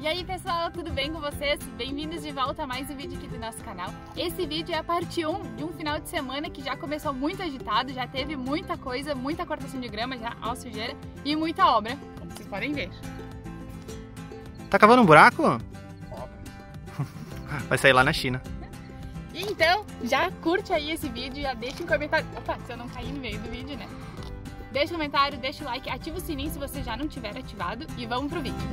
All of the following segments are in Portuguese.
E aí pessoal, tudo bem com vocês? Bem-vindos de volta a mais um vídeo aqui do nosso canal. Esse vídeo é a parte 1 de um final de semana que já começou muito agitado, já teve muita coisa, muita cortação de grama, já ó, sujeira e muita obra, como vocês podem ver. Tá cavando um buraco? Vai sair lá na China. E então, já curte aí esse vídeo, já deixa um comentário. Opa, se eu não cair no meio do vídeo, né? Deixa um comentário, deixa o like, ativa o sininho se você já não tiver ativado e vamos pro vídeo.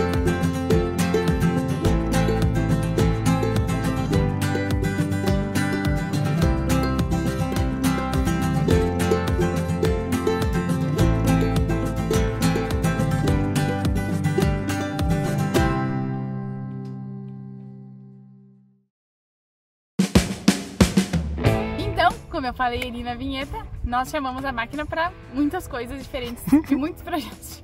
Como eu falei ali na vinheta, nós chamamos a máquina para muitas coisas diferentes e muitos projetos.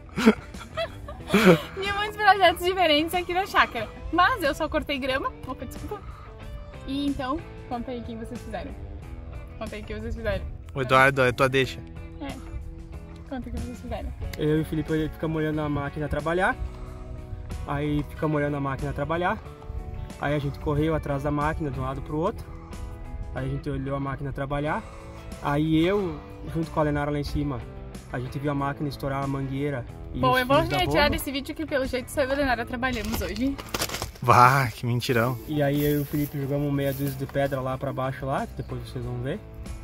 E muitos projetos diferentes aqui na chácara. Mas eu só cortei grama, pouca desculpa. E então, conta aí quem vocês fizeram. Conta aí o que vocês fizeram. O Eduardo, é tua deixa. É. Conta o que vocês fizeram. Eu e o Felipe ficamos olhando a máquina trabalhar. Aí ficamos olhando a máquina trabalhar. Aí a gente correu atrás da máquina de um lado pro outro. Aí a gente olhou a máquina trabalhar, aí eu, junto com a Lenara lá em cima, a gente viu a máquina estourar a mangueira e bom, os eu vou fios da retirar bomba. desse vídeo que pelo jeito só eu e a Lenara trabalhamos hoje. Vá, que mentirão. E aí eu e o Felipe jogamos meia dúzia de pedra lá pra baixo lá, que depois vocês vão ver.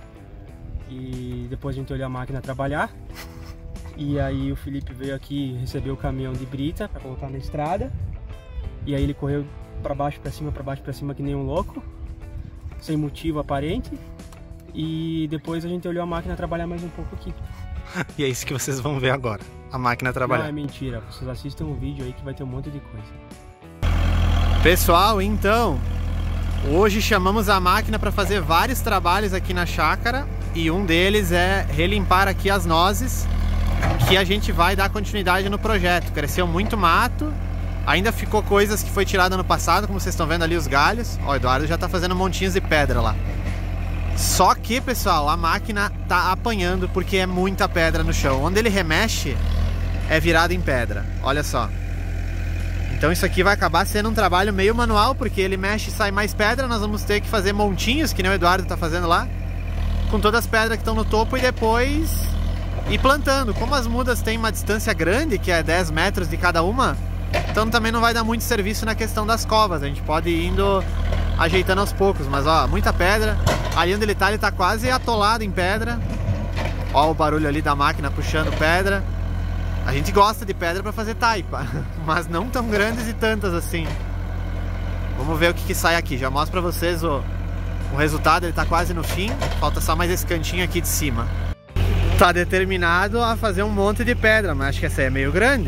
E depois a gente olhou a máquina trabalhar. E aí o Felipe veio aqui e recebeu o caminhão de brita pra colocar na estrada. E aí ele correu pra baixo, pra cima que nem um louco. Sem motivo aparente. E depois a gente olhou a máquina trabalhar mais um pouco aqui. E é isso que vocês vão ver agora, a máquina trabalhar. Não, é mentira, vocês assistam um vídeo aí que vai ter um monte de coisa. Pessoal, então, hoje chamamos a máquina para fazer vários trabalhos aqui na chácara. E um deles é relimpar aqui as nozes, que a gente vai dar continuidade no projeto. Cresceu muito mato. Ainda ficou coisas que foi tirada no passado, como vocês estão vendo ali os galhos. Ó, o Eduardo já tá fazendo montinhos de pedra lá. Só que, pessoal, a máquina tá apanhando porque é muita pedra no chão. Onde ele remexe é virado em pedra, olha só. Então isso aqui vai acabar sendo um trabalho meio manual, porque ele mexe e sai mais pedra. Nós vamos ter que fazer montinhos, que nem o Eduardo tá fazendo lá, com todas as pedras que estão no topo e depois ir plantando. Como as mudas têm uma distância grande, que é 10 metros de cada uma, então também não vai dar muito serviço na questão das covas. A gente pode ir indo ajeitando aos poucos. Mas ó, muita pedra. Ali onde ele tá quase atolado em pedra. Ó o barulho ali da máquina puxando pedra. A gente gosta de pedra para fazer taipa, mas não tão grandes e tantas assim. Vamos ver o que sai aqui. Já mostro pra vocês o resultado. Ele tá quase no fim. Falta só mais esse cantinho aqui de cima. Tá determinado a fazer um monte de pedra, mas acho que essa aí é meio grande.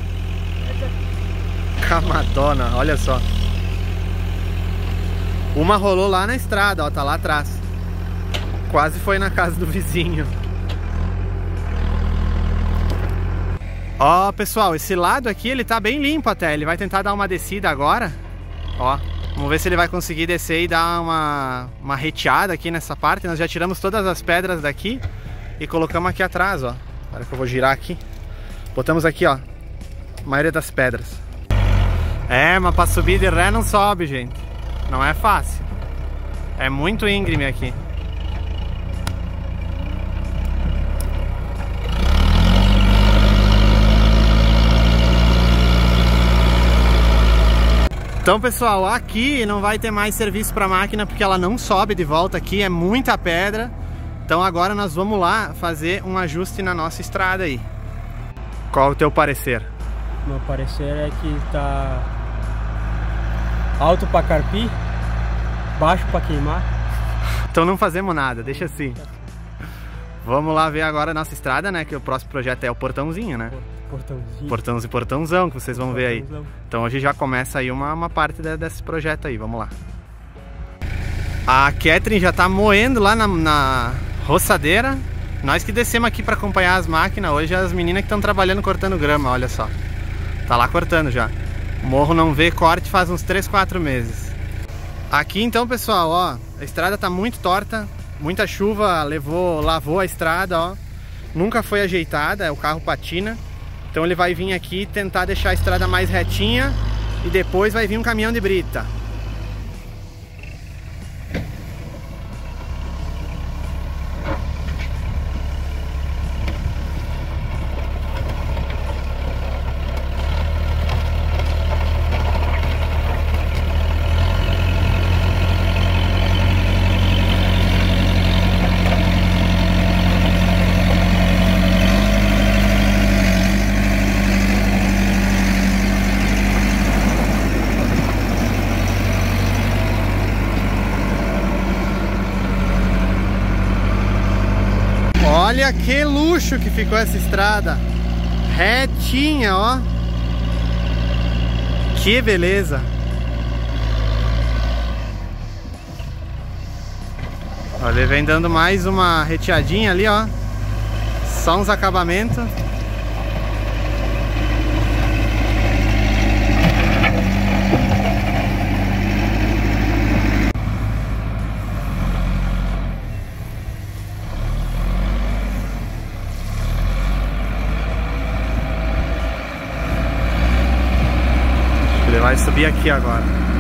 Camadona, olha só. Uma rolou lá na estrada, ó, tá lá atrás. Quase foi na casa do vizinho. Ó, pessoal, esse lado aqui ele tá bem limpo até. Ele vai tentar dar uma descida agora. Ó, vamos ver se ele vai conseguir descer e dar uma reteada aqui nessa parte. Nós já tiramos todas as pedras daqui e colocamos aqui atrás, ó. Agora que eu vou girar aqui. Botamos aqui, ó, a maioria das pedras. É, mas pra subir de ré não sobe, gente. Não é fácil. É muito íngreme aqui. Então, pessoal, aqui não vai ter mais serviço pra máquina porque ela não sobe de volta aqui, é muita pedra. Então agora nós vamos lá fazer um ajuste na nossa estrada aí. Qual o teu parecer? Meu parecer é que tá alto pra carpir, baixo pra queimar. Então não fazemos nada, deixa assim. Vamos lá ver agora a nossa estrada, né? Que o próximo projeto é o portãozinho, né? Portãozinho. Portãozinho e portãozão, que vocês vão ver aí. Então hoje já começa aí uma parte desse projeto aí, vamos lá. A Catherine já tá moendo lá na roçadeira. Nós que descemos aqui para acompanhar as máquinas. Hoje as meninas que estão trabalhando cortando grama, olha só. Tá lá cortando já. O morro não vê corte faz uns 3, 4 meses. Aqui então, pessoal, ó, a estrada tá muito torta. Muita chuva lavou a estrada, ó. Nunca foi ajeitada, o carro patina. Então ele vai vir aqui tentar deixar a estrada mais retinha e depois vai vir um caminhão de brita. Olha que luxo que ficou essa estrada, retinha, ó. Que beleza. Olha, ele vem dando mais uma reteadinha ali, ó. Só uns acabamentos. Ele vai subir aqui agora.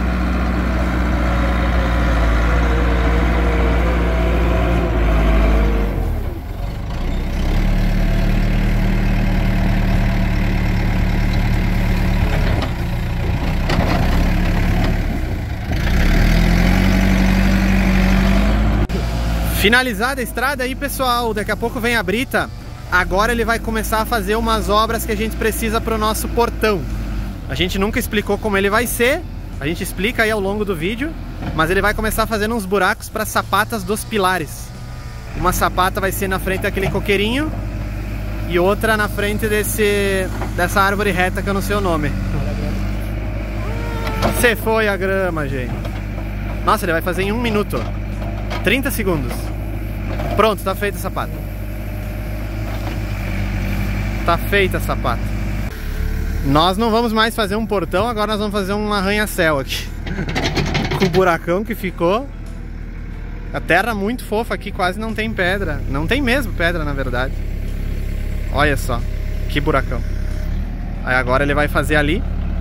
Finalizada a estrada aí, pessoal, daqui a pouco vem a brita. Agora ele vai começar a fazer umas obras que a gente precisa para o nosso portão. A gente nunca explicou como ele vai ser, a gente explica aí ao longo do vídeo, mas ele vai começar fazendo uns buracos para sapatas dos pilares. Uma sapata vai ser na frente daquele coqueirinho e outra na frente dessa árvore reta que eu não sei o nome. Você foi a grama, gente. Nossa, ele vai fazer em 1 minuto, 30 segundos. Pronto, tá feita a sapata. Tá feita a sapata. Nós não vamos mais fazer um portão, agora nós vamos fazer um arranha-céu aqui. Com o buracão que ficou. A terra muito fofa aqui, quase não tem pedra. Não tem mesmo pedra, na verdade. Olha só, que buracão. Aí agora ele vai fazer ali.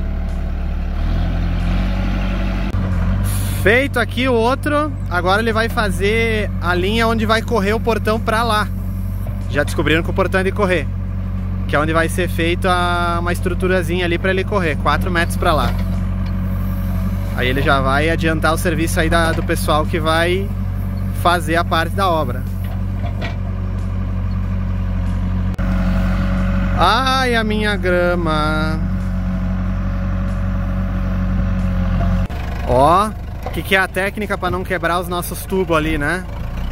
Feito aqui o outro, agora ele vai fazer a linha onde vai correr o portão pra lá. Já descobriram que o portão é de correr. Que é onde vai ser feita uma estruturazinha ali para ele correr, 4 metros para lá. Aí ele já vai adiantar o serviço aí do pessoal que vai fazer a parte da obra. Ai, a minha grama. Ó, o que é a técnica para não quebrar os nossos tubos ali, né?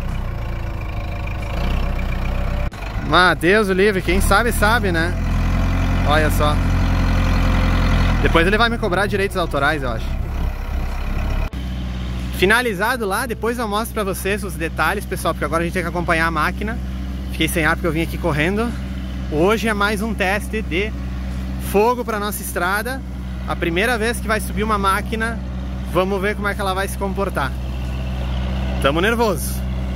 Mas Deus o livre, quem sabe, sabe, né? Olha só. Depois ele vai me cobrar direitos autorais, eu acho. Finalizado lá, depois eu mostro pra vocês os detalhes, pessoal, porque agora a gente tem que acompanhar a máquina. Fiquei sem ar porque eu vim aqui correndo. Hoje é mais um teste de fogo pra nossa estrada. A primeira vez que vai subir uma máquina, vamos ver como é que ela vai se comportar. Tamo nervoso.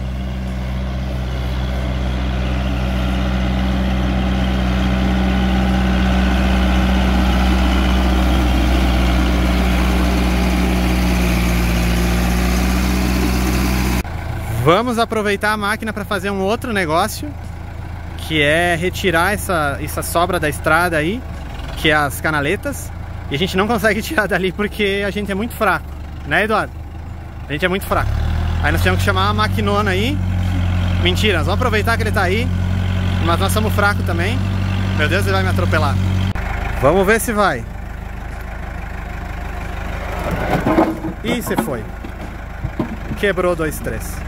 Vamos aproveitar a máquina para fazer um outro negócio, que é retirar essa sobra da estrada aí, que é as canaletas. E a gente não consegue tirar dali porque a gente é muito fraco, né, Eduardo? A gente é muito fraco. Aí nós temos que chamar a maquinona aí. Mentira, nós vamos aproveitar que ele tá aí, mas nós somos fracos também. Meu Deus, ele vai me atropelar. Vamos ver se vai. Ih, você foi. Quebrou 2, 3.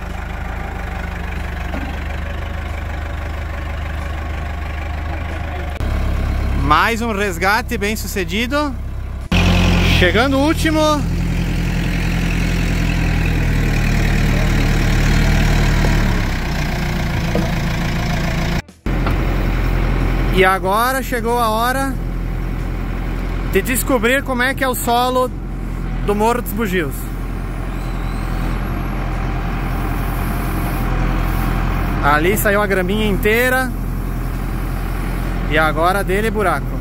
Mais um resgate bem sucedido. Chegando o último. E agora chegou a hora de descobrir como é que é o solo do Morro dos Bugios. Ali saiu a graminha inteira. E agora dele buraco.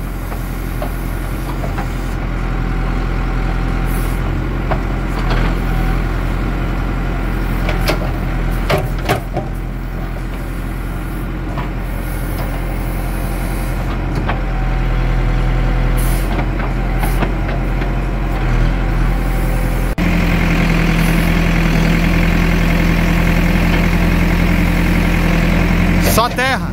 Só terra.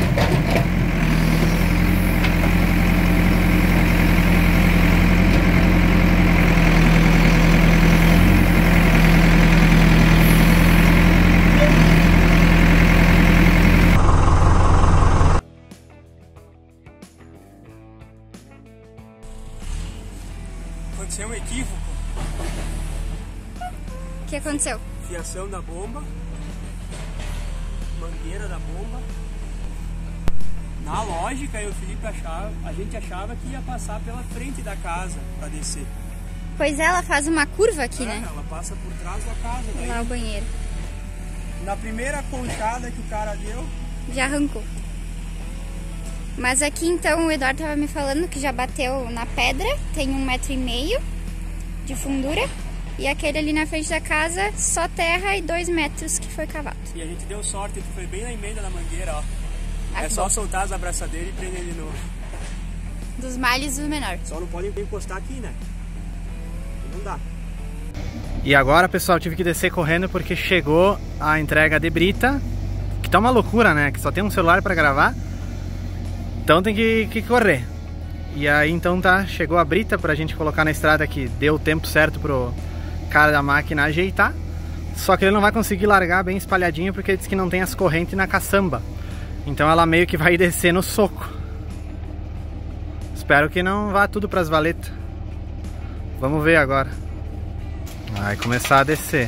Aconteceu um equívoco. O que aconteceu? Fiação da bomba. Mangueira da bomba. Na lógica, eu e o Felipe a gente achava que ia passar pela frente da casa para descer. Pois é, ela faz uma curva aqui, né? Ela passa por trás da casa. Daí, lá o banheiro. Na primeira conchada que o cara deu, já arrancou. Mas aqui então o Eduardo tava me falando que já bateu na pedra, tem 1,5 m de fundura. E aquele ali na frente da casa, só terra e 2 metros que foi cavado. E a gente deu sorte, que foi bem na emenda da mangueira, ó. Ah, é só soltar as abraçadeiras e prender de novo. Dos males, do menor. Só não podem encostar aqui, né? Não dá. E agora, pessoal, tive que descer correndo porque chegou a entrega de brita. Que tá uma loucura, né? Que só tem um celular pra gravar. Então tem que correr. E aí então tá, chegou a brita pra gente colocar na estrada, que deu o tempo certo pro cara da máquina ajeitar. Só que ele não vai conseguir largar bem espalhadinho porque ele disse que não tem as correntes na caçamba. Então ela meio que vai descer no soco. Espero que não vá tudo pras valetas. Vamos ver agora. Vai começar a descer.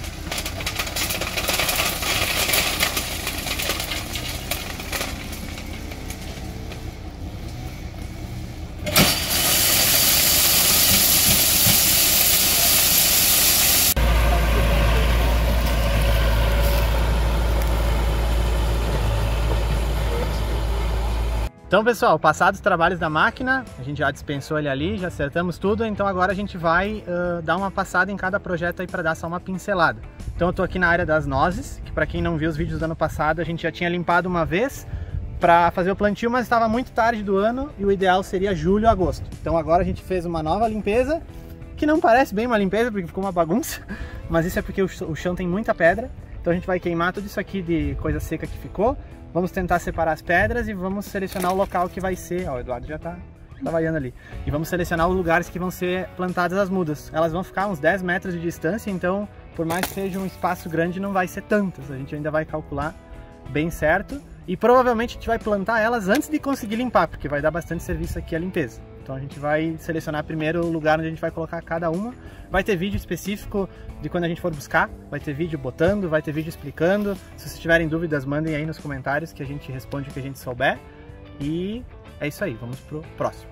Então, pessoal, passados os trabalhos da máquina, a gente já dispensou ele ali, já acertamos tudo, então agora a gente vai dar uma passada em cada projeto aí para dar só uma pincelada. Então eu tô aqui na área das nozes, que para quem não viu os vídeos do ano passado, a gente já tinha limpado uma vez para fazer o plantio, mas estava muito tarde do ano e o ideal seria julho, agosto. Então agora a gente fez uma nova limpeza, que não parece bem uma limpeza, porque ficou uma bagunça, mas isso é porque o chão tem muita pedra, então a gente vai queimar tudo isso aqui de coisa seca que ficou. Vamos tentar separar as pedras e vamos selecionar o local que vai ser, ó, o Eduardo já tá trabalhando ali. E vamos selecionar os lugares que vão ser plantadas as mudas. Elas vão ficar uns 10 metros de distância, então por mais que seja um espaço grande não vai ser tantas. A gente ainda vai calcular bem certo e provavelmente a gente vai plantar elas antes de conseguir limpar, porque vai dar bastante serviço aqui a limpeza. Então a gente vai selecionar primeiro o lugar onde a gente vai colocar cada uma. Vai ter vídeo específico de quando a gente for buscar, vai ter vídeo botando, vai ter vídeo explicando. Se vocês tiverem dúvidas, mandem aí nos comentários que a gente responde o que a gente souber. E é isso aí, vamos pro próximo.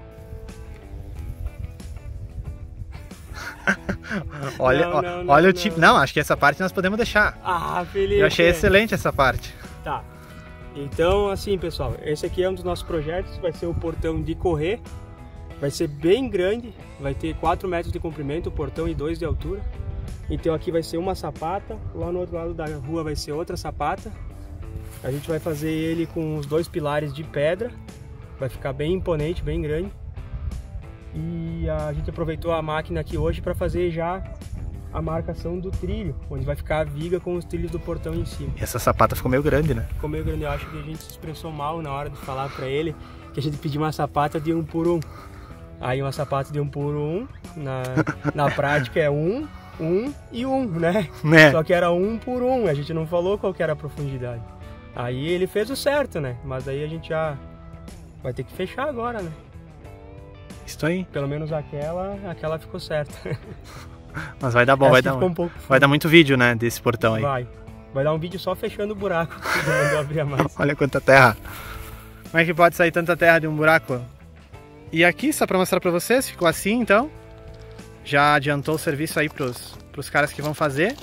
Olha o tipo. Não, acho que essa parte nós podemos deixar. Ah, Felipe. Eu achei excelente essa parte. Tá. Então, assim, pessoal, esse aqui é um dos nossos projetos, vai ser o portão de correr. Vai ser bem grande, vai ter 4 metros de comprimento, o portão e 2 de altura. Então aqui vai ser uma sapata, lá no outro lado da rua vai ser outra sapata. A gente vai fazer ele com os 2 pilares de pedra, vai ficar bem imponente, bem grande. E a gente aproveitou a máquina aqui hoje para fazer já a marcação do trilho, onde vai ficar a viga com os trilhos do portão em cima. E essa sapata ficou meio grande, né? Ficou meio grande, eu acho que a gente se expressou mal na hora de falar para ele que a gente pediu uma sapata de 1 por 1. Aí uma sapata de 1 por 1, na prática é 1 e 1, né? Só que era 1 por 1, a gente não falou qual que era a profundidade. Aí ele fez o certo, né? Mas aí a gente já vai ter que fechar agora, né? Isso aí. Pelo menos aquela ficou certa. Mas vai dar bom, vai dar muito vídeo, né, desse portão aí. Vai dar um vídeo só fechando o buraco, que mandou abrir mais. Olha quanta terra. Como é que pode sair tanta terra de um buraco? E aqui, só para mostrar para vocês, ficou assim então. Já adiantou o serviço aí pros caras que vão fazer.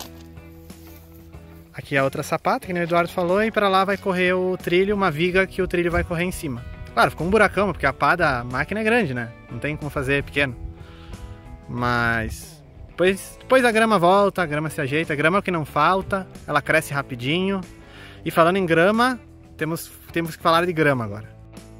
Aqui é a outra sapata, que o Eduardo falou, e para lá vai correr o trilho, uma viga que o trilho vai correr em cima. Claro, ficou um buracão, porque a pá da máquina é grande, né? Não tem como fazer pequeno. Mas depois a grama volta, a grama se ajeita. A grama é o que não falta, ela cresce rapidinho. E falando em grama, temos que falar de grama agora.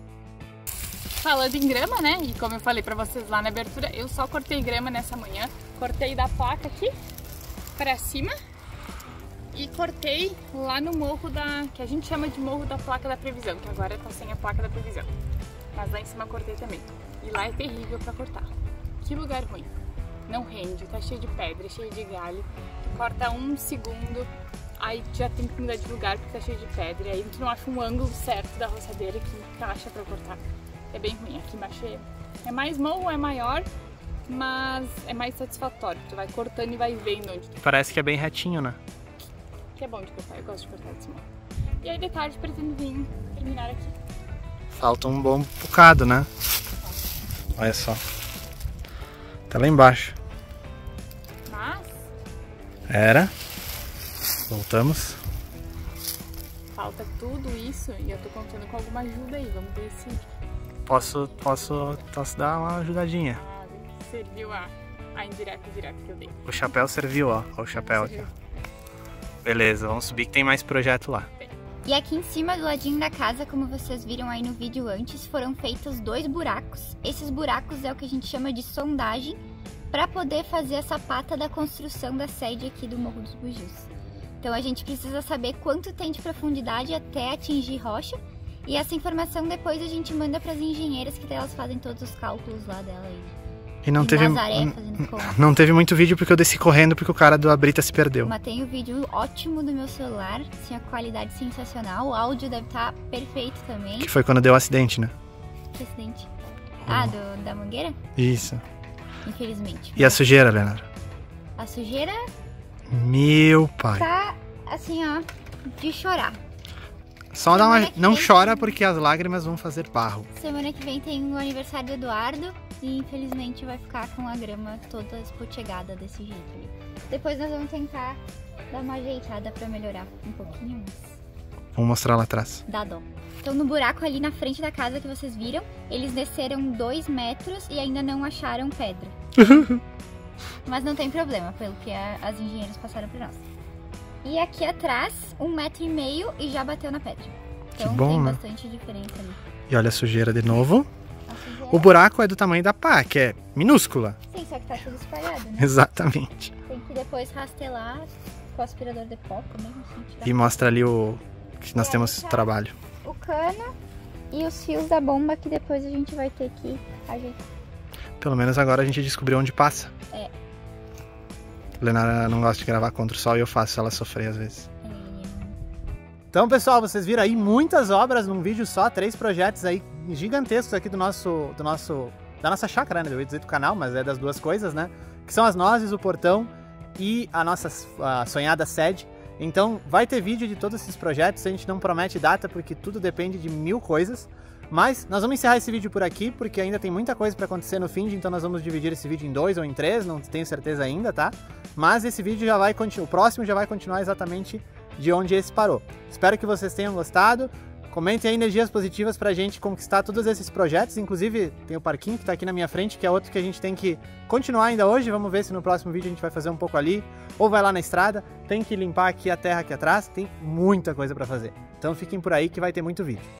Falando em grama, né? E como eu falei pra vocês lá na abertura, eu só cortei grama nessa manhã. Cortei da placa aqui pra cima. E cortei lá no morro que a gente chama de morro da placa da previsão, que agora tá sem a placa da previsão. Mas lá em cima cortei também. E lá é terrível pra cortar. Que lugar ruim. Não rende, tá cheio de pedra, cheio de galho. Tu corta um segundo, aí já tem que mudar de lugar porque tá cheio de pedra. E aí tu não acha um ângulo certo da roçadeira que encaixa pra cortar. É bem ruim. Aqui embaixo é mais morro, é maior, mas é mais satisfatório. Tu vai cortando e vai vendo onde tu... Parece que é bem retinho, né? Que é bom de cortar, eu gosto de cortar desse modo. E aí de tarde pretendo vir terminar aqui. Falta um bom bocado, né? Olha só. Tá lá embaixo. Mas... Era. Voltamos. falta tudo isso e eu tô contando com alguma ajuda aí. Vamos ver se... Posso dar uma ajudadinha. Serviu a indireta direta que eu dei. O chapéu serviu, ó. Olha o chapéu aqui, ó. Beleza, vamos subir que tem mais projeto lá. E aqui em cima, do ladinho da casa, como vocês viram aí no vídeo antes, foram feitos 2 buracos. Esses buracos é o que a gente chama de sondagem, para poder fazer essa pata da construção da sede aqui do Morro dos Bujus. Então a gente precisa saber quanto tem de profundidade até atingir rocha, e essa informação depois a gente manda para as engenheiras, que elas fazem todos os cálculos lá dela aí. E não teve, Nazaré, não teve muito vídeo porque eu desci correndo porque o cara do Abrita se perdeu. Mas tem o vídeo ótimo do meu celular, assim, a qualidade sensacional, o áudio deve estar perfeito também. Que foi quando deu o acidente, né? Que acidente? Ah, da mangueira? Isso. Infelizmente. E a sujeira, Leonardo? A sujeira Meu pai. tá, assim, ó, de chorar. Só dá uma... Não chora porque as lágrimas vão fazer barro. Semana que vem tem o aniversário do Eduardo e infelizmente vai ficar com a grama toda espotegada desse jeito ali. Depois nós vamos tentar dar uma ajeitada pra melhorar um pouquinho, mas Vamos mostrar lá atrás. dá dó. Então no buraco ali na frente da casa que vocês viram, eles desceram 2 metros e ainda não acharam pedra. Mas não tem problema, pelo que as engenheiras passaram pra nós. E aqui atrás, 1,5 metro e já bateu na pedra. Então bom, tem né? bastante diferença ali. E olha a sujeira de novo. A sujeira... O buraco é do tamanho da pá, que é minúscula. Sim, só que tá tudo espalhado, né? Exatamente. Tem que depois rastelar com o aspirador de pó também, assim, tirar. E mostra ali o que nós temos trabalho. O cano e os fios da bomba que depois a gente vai ter que ajeitar. Pelo menos agora a gente descobriu onde passa. É. Leonardo não gosta de gravar contra o sol e eu faço ela sofrer às vezes. Então, pessoal, vocês viram aí muitas obras num vídeo só, 3 projetos aí gigantescos aqui da nossa chácara, né? Eu ia dizer do canal, mas é das duas coisas, né? Que são as nozes, o portão e a nossa sonhada sede. Então, vai ter vídeo de todos esses projetos, a gente não promete data porque tudo depende de 1000 coisas. Mas nós vamos encerrar esse vídeo por aqui, porque ainda tem muita coisa para acontecer no fim, então nós vamos dividir esse vídeo em 2 ou em 3, não tenho certeza ainda, tá? Mas esse vídeo já vai continuar, o próximo já vai continuar exatamente de onde esse parou. Espero que vocês tenham gostado. Comentem aí energias positivas pra gente conquistar todos esses projetos, inclusive tem o parquinho que tá aqui na minha frente, que é outro que a gente tem que continuar ainda hoje. Vamos ver se no próximo vídeo a gente vai fazer um pouco ali, ou vai lá na estrada. Tem que limpar aqui a terra aqui atrás, tem muita coisa pra fazer. Então fiquem por aí que vai ter muito vídeo.